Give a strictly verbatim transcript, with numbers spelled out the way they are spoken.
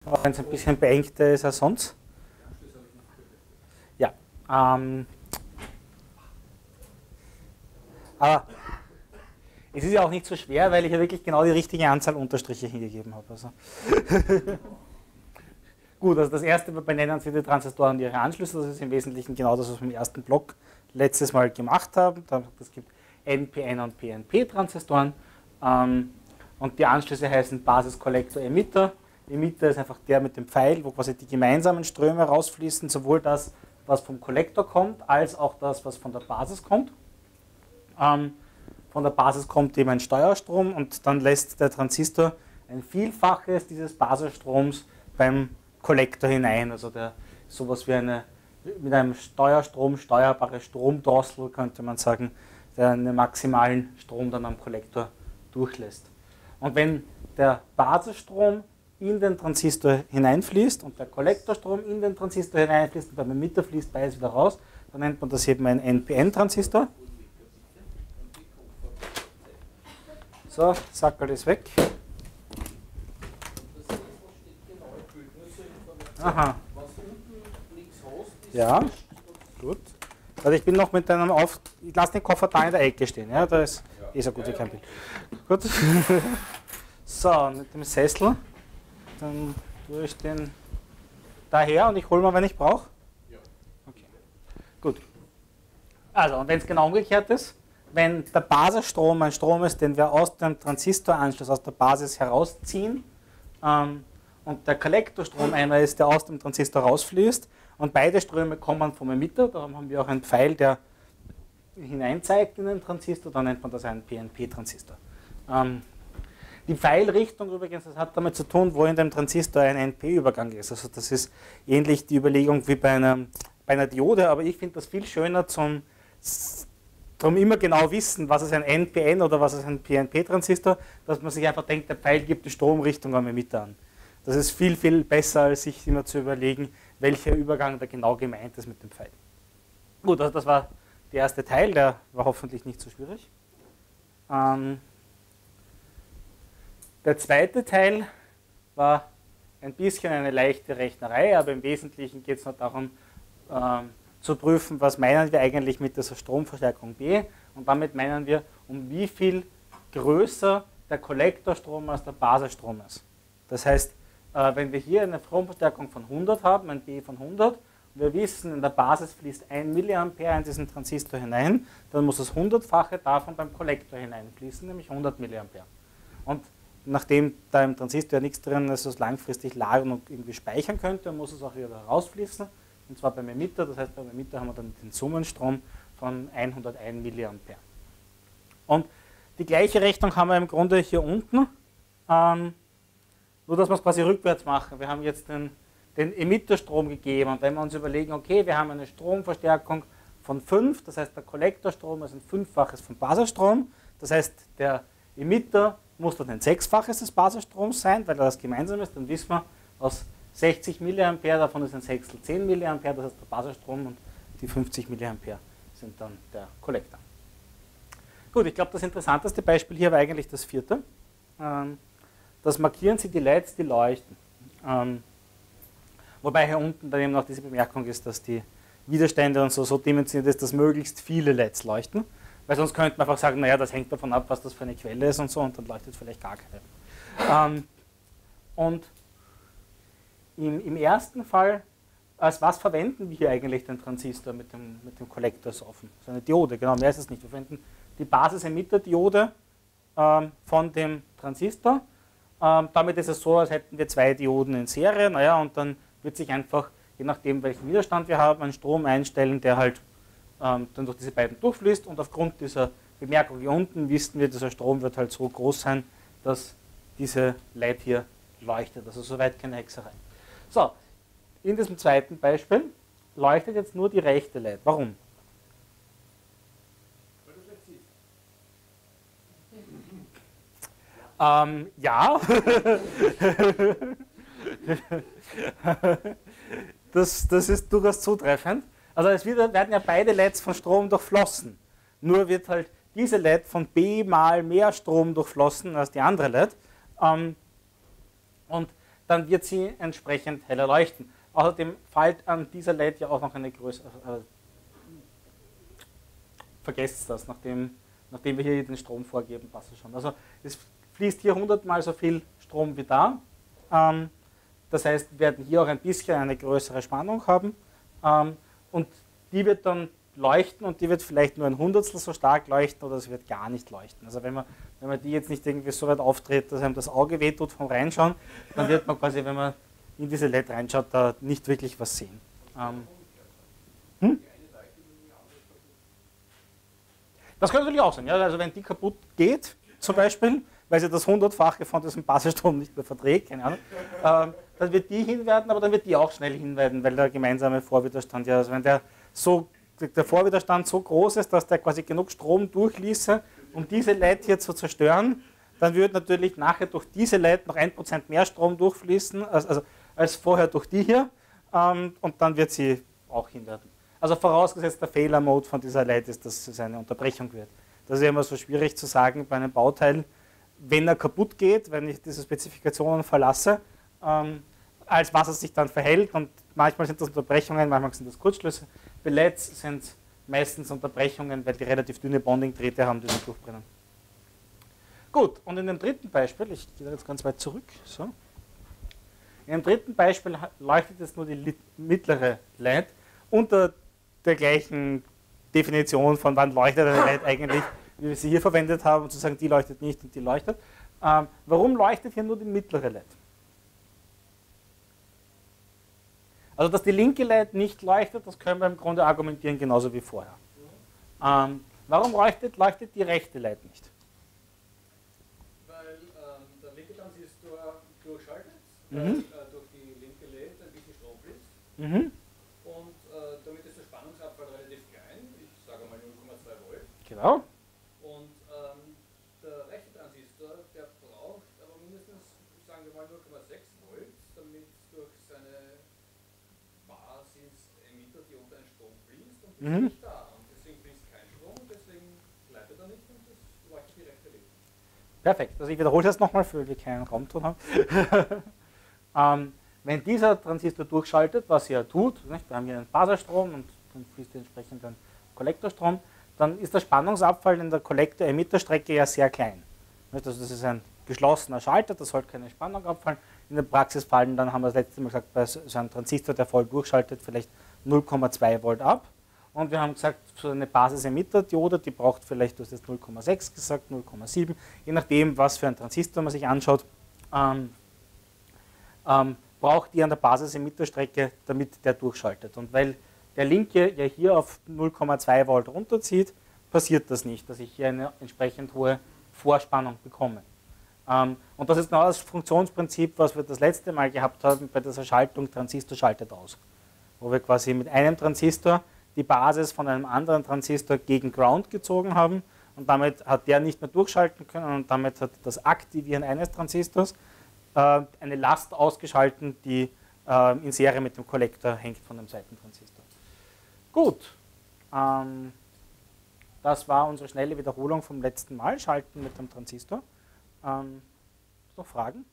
Auch wenn es ein bisschen beengter ist als sonst. Ja. Ähm, aber es ist ja auch nicht so schwer, weil ich ja wirklich genau die richtige Anzahl Unterstriche hingegeben habe. Also gut, also das erste, wir benennen sie die Transistoren und ihre Anschlüsse. Das ist im Wesentlichen genau das, was wir im ersten Block letztes Mal gemacht haben. Es gibt N P N und P N P-Transistoren. Ähm, und die Anschlüsse heißen Basis, Kollektor, Emitter. Emitter ist einfach der mit dem Pfeil, wo quasi die gemeinsamen Ströme rausfließen, sowohl das, was vom Kollektor kommt, als auch das, was von der Basis kommt. Ähm, von der Basis kommt eben ein Steuerstrom und dann lässt der Transistor ein Vielfaches dieses Basisstroms beim Kollektor hinein. Also der sowas wie eine mit einem Steuerstrom steuerbare Stromdrossel, könnte man sagen, der einen maximalen Strom dann am Kollektor durchlässt. Und wenn der Basisstrom in den Transistor hineinfließt und der Kollektorstrom in den Transistor hineinfließt und beim Emitter fließt beides wieder raus, dann nennt man das eben ein N P N-Transistor. So, Sackerl ist weg. Aha. Ja, gut. Also ich bin noch mit einem Auf... Ich lasse den Koffer da in der Ecke stehen. Ja, da ist eh so gut wie kein Bild. Gut. So, mit dem Sessel. Dann tue ich den daher und ich hole mal, wenn ich brauche. Okay. Gut. Also, und wenn es genau umgekehrt ist, wenn der Basisstrom ein Strom ist, den wir aus dem Transistoranschluss, aus der Basis herausziehen, ähm, und der Kollektorstrom einer ist, der aus dem Transistor rausfließt, und beide Ströme kommen vom Emitter, darum haben wir auch einen Pfeil, der hineinzeigt in den Transistor, dann nennt man das einen P N P-Transistor. Ähm, die Pfeilrichtung übrigens, das hat damit zu tun, wo in dem Transistor ein N P-Übergang ist. Also das ist ähnlich die Überlegung wie bei einer, bei einer Diode, aber ich finde das viel schöner zum, zum immer genau wissen, was ist ein N P N oder was ist ein P N P-Transistor, dass man sich einfach denkt, der Pfeil gibt die Stromrichtung am Emitter an. Das ist viel, viel besser, als sich immer zu überlegen, welcher Übergang da genau gemeint ist mit dem Pfeil. Gut, also das war der erste Teil, der war hoffentlich nicht so schwierig. Ähm, der zweite Teil war ein bisschen eine leichte Rechnerei, aber im Wesentlichen geht es nur darum, ähm, zu prüfen, was meinen wir eigentlich mit dieser Stromverstärkung B, und damit meinen wir, um wie viel größer der Kollektorstrom als der Basisstrom ist. Das heißt, wenn wir hier eine Stromverstärkung von hundert haben, ein B von hundert, und wir wissen, in der Basis fließt ein Milliampere in diesen Transistor hinein, dann muss das hundertfache davon beim Kollektor hineinfließen, nämlich hundert Milliampere. Und nachdem da im Transistor ja nichts drin ist, das langfristig lagern und irgendwie speichern könnte, muss es auch wieder rausfließen, und zwar beim Emitter. Das heißt, beim Emitter haben wir dann den Summenstrom von hunderteins Milliampere. Und die gleiche Rechnung haben wir im Grunde hier unten, ähm, nur dass wir es quasi rückwärts machen. Wir haben jetzt den, den Emitterstrom gegeben, und wenn wir uns überlegen, okay, wir haben eine Stromverstärkung von fünf, das heißt der Kollektorstrom ist ein Fünffaches vom Basisstrom, das heißt der Emitter muss dann ein Sechsfaches des Basisstroms sein, weil er das gemeinsam ist, dann wissen wir, aus sechzig Milliampere, davon ist ein Sechstel zehn Milliampere, das heißt der Basisstrom, und die fünfzig Milliampere sind dann der Kollektor. Gut, ich glaube, das interessanteste Beispiel hier war eigentlich das vierte. Ähm, Das markieren Sie die L E Ds, die leuchten. Ähm, wobei hier unten dann eben noch diese Bemerkung ist, dass die Widerstände und so so dimensioniert ist, dass möglichst viele L E Ds leuchten. Weil sonst könnte man einfach sagen, naja, das hängt davon ab, was das für eine Quelle ist und so, und dann leuchtet vielleicht gar keine. Ähm, und im, im ersten Fall, als was verwenden wir hier eigentlich den Transistor mit dem, mit dem Kollektor so offen? So eine Diode, genau, mehr ist es nicht. Wir verwenden die Basis-Emitter-Diode ähm, von dem Transistor. Ähm, damit ist es so, als hätten wir zwei Dioden in Serie, naja, und dann wird sich einfach, je nachdem welchen Widerstand wir haben, ein Strom einstellen, der halt ähm, dann durch diese beiden durchfließt, und aufgrund dieser Bemerkung hier unten wissen wir, dieser Strom wird halt so groß sein, dass diese L E D hier leuchtet, also soweit keine Hexerei. So, in diesem zweiten Beispiel leuchtet jetzt nur die rechte L E D. Warum? Ähm, ja, das, das ist durchaus zutreffend. Also es wird, werden ja beide L E Ds von Strom durchflossen. Nur wird halt diese L E D von B mal mehr Strom durchflossen als die andere L E D. Ähm, und dann wird sie entsprechend heller leuchten. Außerdem fällt an dieser L E D ja auch noch eine größere, äh, vergesst das, nachdem, nachdem wir hier den Strom vorgeben, passt es schon. Also es fließt hier hundertmal so viel Strom wie da. Ähm, das heißt, wir werden hier auch ein bisschen eine größere Spannung haben. Ähm, und die wird dann leuchten und die wird vielleicht nur ein Hundertstel so stark leuchten oder es wird gar nicht leuchten. Also wenn man, wenn man die jetzt nicht irgendwie so weit aufdreht, dass einem das Auge wehtut vom Reinschauen, dann wird man quasi, wenn man in diese L E D reinschaut, da nicht wirklich was sehen. Ähm, hm? Das kann natürlich auch sein. Ja? Also wenn die kaputt geht, zum Beispiel, weil sie das hundertfache von diesem Basisstrom nicht mehr verträgt, keine Ahnung, ähm, dann wird die hinwerden, aber dann wird die auch schnell hinwerden, weil der gemeinsame Vorwiderstand, ja, also wenn der, so, der Vorwiderstand so groß ist, dass der quasi genug Strom durchließe, um diese L E D hier zu zerstören, dann würde natürlich nachher durch diese L E D noch ein Prozent mehr Strom durchfließen, als, also, als vorher durch die hier, ähm, und dann wird sie auch hinwerden. Also vorausgesetzt, der Fehlermode von dieser L E D ist, dass es eine Unterbrechung wird. Das ist ja immer so schwierig zu sagen bei einem Bauteil, wenn er kaputt geht, wenn ich diese Spezifikationen verlasse, ähm, als was es sich dann verhält. Und manchmal sind das Unterbrechungen, manchmal sind das Kurzschlüsse. Bei L E Ds sind es meistens Unterbrechungen, weil die relativ dünne Bonding-Drähte haben, die dann durchbrennen. Gut, und in dem dritten Beispiel, ich gehe da jetzt ganz weit zurück, so. In dem dritten Beispiel leuchtet jetzt nur die mittlere L E D unter der gleichen Definition von wann leuchtet eine L E D eigentlich, wie wir sie hier verwendet haben, um zu sagen, die leuchtet nicht und die leuchtet. Ähm, warum leuchtet hier nur die mittlere L E D? Also, dass die linke L E D nicht leuchtet, das können wir im Grunde argumentieren, genauso wie vorher. Ähm, warum leuchtet, leuchtet die rechte L E D nicht? Weil ähm, der linke Transistor durchschaltet, Mhm. weil äh, durch die linke L E D ein bisschen Strom fließt. Mhm. Und äh, damit ist der Spannungsabfall relativ klein, ich sage mal null Komma zwei Volt. Genau. Und ähm, der rechte Transistor, der braucht aber mindestens, sagen wir mal, null Komma sechs Volt, damit durch seine Basis-Emitter-Diode ein Strom fließt und das Mhm. ist nicht da. Und deswegen fließt kein Strom, deswegen leitet er nicht und das leuchtet die rechte L E D. Perfekt. Also ich wiederhole das nochmal, für wir keinen Raumton haben. ähm, wenn dieser Transistor durchschaltet, was er tut, nicht? Wir haben hier einen Basisstrom und dann fließt entsprechend ein Kollektorstrom, dann ist der Spannungsabfall in der Kollektor-Emitter-Strecke ja sehr klein. Nicht? Also das ist ein geschlossener Schalter, da soll keine Spannung abfallen. In der Praxis fallen dann, haben wir das letzte Mal gesagt, bei so einem Transistor, der voll durchschaltet, vielleicht null Komma zwei Volt ab. Und wir haben gesagt, so eine Basis-Emitter-Diode, die braucht vielleicht, du hast jetzt null Komma sechs gesagt, null Komma sieben, je nachdem, was für ein Transistor man sich anschaut, ähm, ähm, braucht die an der Basis-Emitter-Strecke, damit der durchschaltet. Und weil der linke ja hier auf null Komma zwei Volt runterzieht, passiert das nicht, dass ich hier eine entsprechend hohe Vorspannung bekomme. Ähm, und das ist genau das Funktionsprinzip, was wir das letzte Mal gehabt haben bei dieser Schaltung Transistor schaltet aus. Wo wir quasi mit einem Transistor die Basis von einem anderen Transistor gegen Ground gezogen haben und damit hat der nicht mehr durchschalten können und damit hat das Aktivieren eines Transistors äh, eine Last ausgeschalten, die äh, in Serie mit dem Kollektor hängt von dem zweiten Transistor. Gut, ähm, das war unsere schnelle Wiederholung vom letzten Mal, Schalten mit dem Transistor. Ähm, noch Fragen?